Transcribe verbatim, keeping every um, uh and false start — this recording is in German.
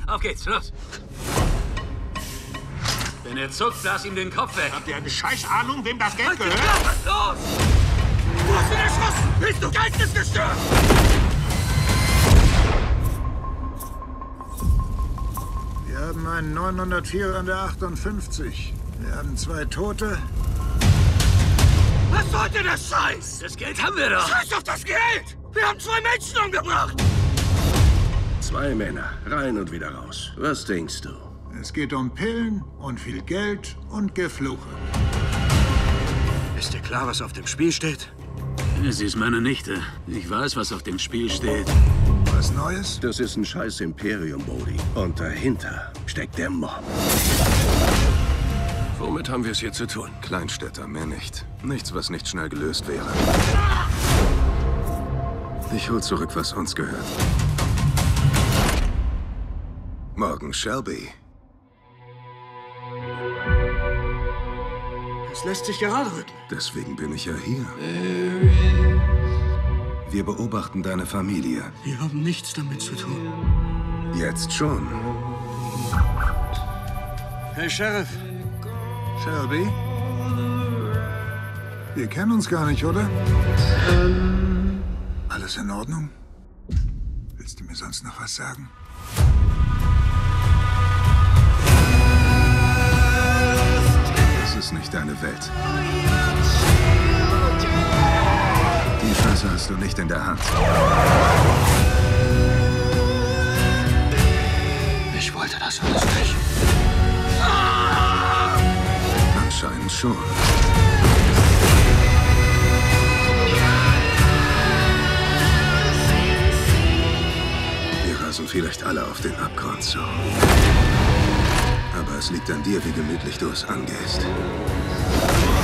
Auf geht's, los! Wenn er zuckt, blas ihm den Kopf weg. Habt ihr eine scheiß Ahnung, wem das Geld Halt die gehört? Klappe! Los! Du hast ihn erschossen! Bist du geistesgestört? Wir haben einen neunhundertvier an der achtundfünfzig. Wir haben zwei Tote. Was sollte das Scheiß? Das Geld haben wir doch! Scheiß auf das Geld! Wir haben zwei Menschen umgebracht! Zwei Männer, rein und wieder raus. Was denkst du? Es geht um Pillen und viel Geld und Gefluche. Ist dir klar, was auf dem Spiel steht? Sie ist meine Nichte. Ich weiß, was auf dem Spiel steht. Was Neues? Das ist ein scheiß Imperium, Bodhi. Und dahinter steckt der Mob. Womit haben wir es hier zu tun? Kleinstädter, mehr nicht. Nichts, was nicht schnell gelöst wäre. Ich hol zurück, was uns gehört. Morgen, Shelby. Es lässt sich gerade rücken. Deswegen bin ich ja hier. Wir beobachten deine Familie. Wir haben nichts damit zu tun. Jetzt schon. Hey, Sheriff. Shelby? Wir kennen uns gar nicht, oder? Alles in Ordnung? Willst du mir sonst noch was sagen? Das ist nicht deine Welt. Die Scheiße hast du nicht in der Hand. Ich wollte das alles nicht. Anscheinend schon. Wir rasen vielleicht alle auf den Abgrund zu. Aber es liegt an dir, wie gemütlich du es angehst.